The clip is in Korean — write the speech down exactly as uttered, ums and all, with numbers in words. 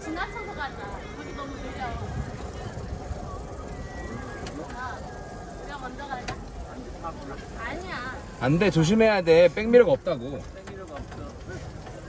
지나쳐서 가자. 우리 너무 느려. 아, 우리가 먼저 가자. 아니야. 안 돼, 조심해야 돼. 백미러가 없다고. 백미러가 없어.